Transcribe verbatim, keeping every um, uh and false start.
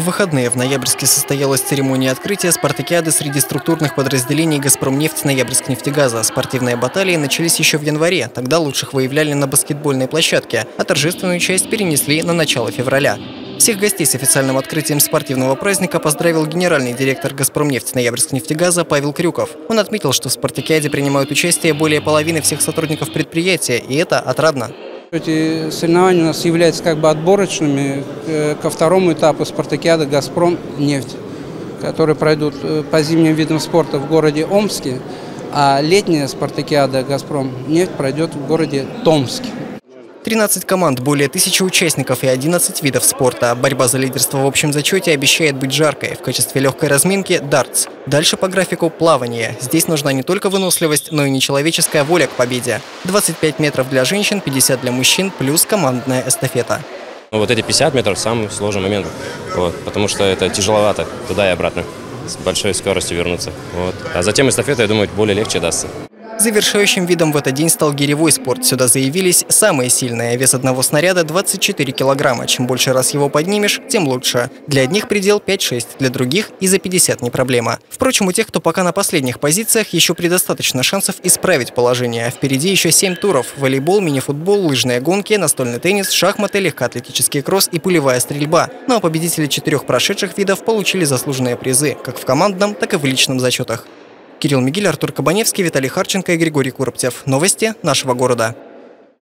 выходные в Ноябрьске состоялась церемония открытия спартакиады среди структурных подразделений «Газпромнефть», «Ноябрьскнефтегаза». Спортивные баталии начались еще в январе, тогда лучших выявляли на баскетбольной площадке, а торжественную часть перенесли на начало февраля. Всех гостей с официальным открытием спортивного праздника поздравил генеральный директор «Газпромнефть», «Ноябрьскнефтегаза» Павел Крюков. Он отметил, что в спартакиаде принимают участие более половины всех сотрудников предприятия, и это отрадно. Эти соревнования у нас являются как бы отборочными ко второму этапу спартакиады «Газпромнефть», которые пройдут по зимним видам спорта в городе Омске, а летняя спартакиада «Газпромнефть» пройдет в городе Томске. тринадцать команд, более тысячи участников и одиннадцать видов спорта. Борьба за лидерство в общем зачете обещает быть жаркой. В качестве легкой разминки – дартс. Дальше по графику – плавание. Здесь нужна не только выносливость, но и нечеловеческая воля к победе. двадцать пять метров для женщин, пятьдесят для мужчин, плюс командная эстафета. Вот эти пятьдесят метров – самый сложный момент, вот, потому что это тяжеловато туда и обратно, с большой скоростью вернуться. Вот. А затем эстафета, я думаю, более легче дастся. Завершающим видом в этот день стал гиревой спорт. Сюда заявились самые сильные. Вес одного снаряда – двадцать четыре килограмма. Чем больше раз его поднимешь, тем лучше. Для одних предел пять-шесть, для других и за пятьдесят не проблема. Впрочем, у тех, кто пока на последних позициях, еще предостаточно шансов исправить положение. Впереди еще семь туров – волейбол, мини-футбол, лыжные гонки, настольный теннис, шахматы, легкоатлетический кросс и пулевая стрельба. Ну а победители четырех прошедших видов получили заслуженные призы, как в командном, так и в личном зачетах. Кирилл Мигель, Артур Кабаневский, Виталий Харченко и Григорий Куроптев. Новости нашего города.